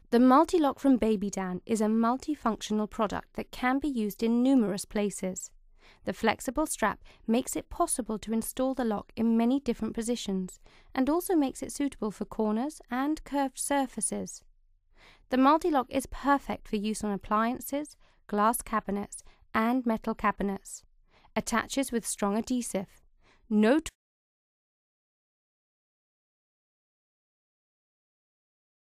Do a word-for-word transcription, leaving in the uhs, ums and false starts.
The Multilock from Baby Dan is a multifunctional product that can be used in numerous places. The flexible strap makes it possible to install the lock in many different positions and also makes it suitable for corners and curved surfaces. The Multilock is perfect for use on appliances, glass cabinets and metal cabinets. Attaches with strong adhesive. No